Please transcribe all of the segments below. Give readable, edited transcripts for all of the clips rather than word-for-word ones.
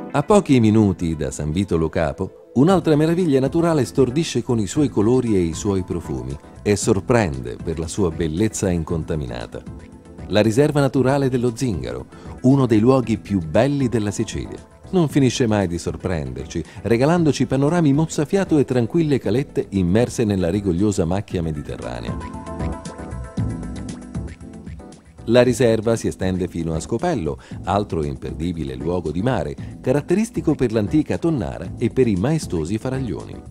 A pochi minuti da San Vito Lo Capo, un'altra meraviglia naturale stordisce con i suoi colori e i suoi profumi e sorprende per la sua bellezza incontaminata. La riserva naturale dello Zingaro, uno dei luoghi più belli della Sicilia. Non finisce mai di sorprenderci, regalandoci panorami mozzafiato e tranquille calette immerse nella rigogliosa macchia mediterranea. La riserva si estende fino a Scopello, altro imperdibile luogo di mare, caratteristico per l'antica tonnara e per i maestosi faraglioni.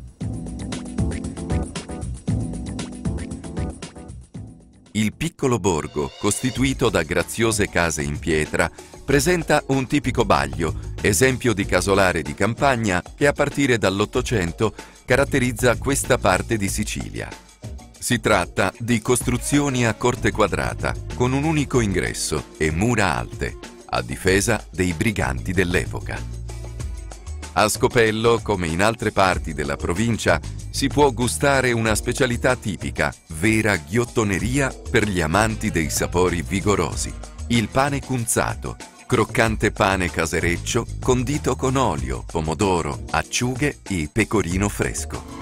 Il piccolo borgo, costituito da graziose case in pietra, presenta un tipico baglio, esempio di casolare di campagna che a partire dall'Ottocento caratterizza questa parte di Sicilia. Si tratta di costruzioni a corte quadrata, con un unico ingresso e mura alte, a difesa dei briganti dell'epoca. A Scopello, come in altre parti della provincia, si può gustare una specialità tipica, vera ghiottoneria per gli amanti dei sapori vigorosi. Il pane cunzato, croccante pane casereccio condito con olio, pomodoro, acciughe e pecorino fresco.